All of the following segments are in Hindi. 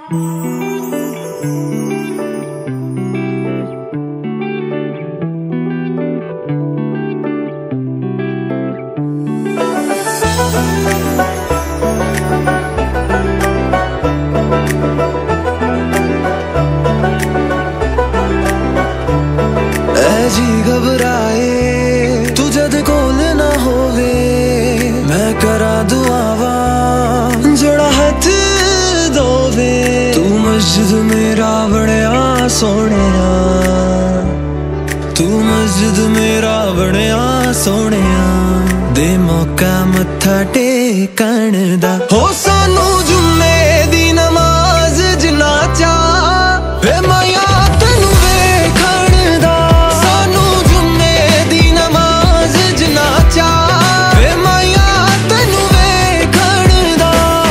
जी घबराए तू जद कोल ना होवे, मैं करा दुआवा जोड़ा हथ दोवे। तू मस्जिद मेरा बड़िया सोहणिया, तू मस्जिद मेरा बड़िया सोहणिया, दे मौका मत्था टेकण दा। हो सानू जुम्मे दी नमाज जिन्ना चा वे माया तैनू वेखण दा। सानू जुम्मे दी नमाज जिन्ना चा वे माया तैनू वेखण दा।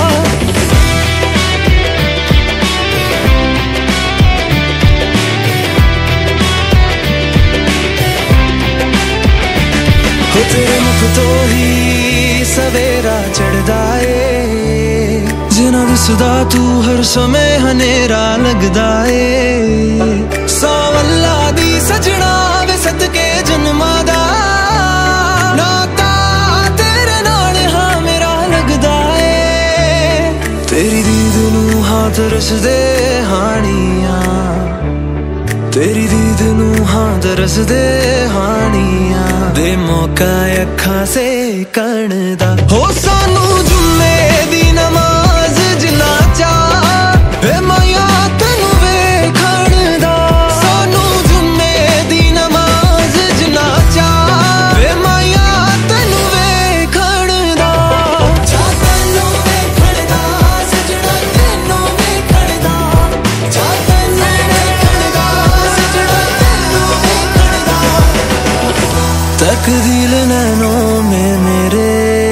हो तेरे मुख तो ही सवेरा चढ़दा ए, जिना दिसदा तू हर समय हनेरा लगदा ए। सावल्ला दी सजना वे सदके जन्मा दा, नाता तेरे नाल हां मेरा लगदा ए। तेरी दीद नू हां तरसदे हानियां, तेरी दीद नू हां तरसदे हानियां, दे मौका अखां से कण दा। हो सानू जुम्मे दी नमाज जिन्ना चा वे माया तैनू वेखण दा। सानू जुम्मे दी नमाज जिन्ना चा वे माया तैनू वेखण दा। चा तैनू वेखण दा सजना, तैनू वेखण दा। चा तैनू वेखण दा सजना, तैनू वेखण दा। तकदीर नैनों में मेरे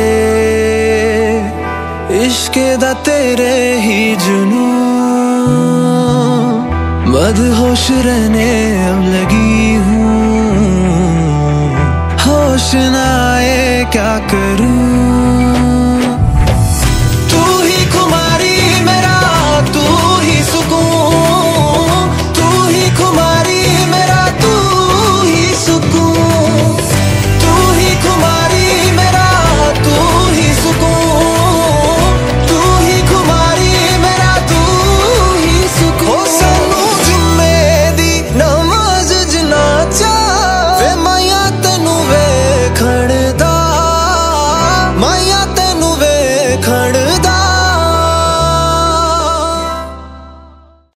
इश्के दा तेरे ही जुनून, मदहोश रहने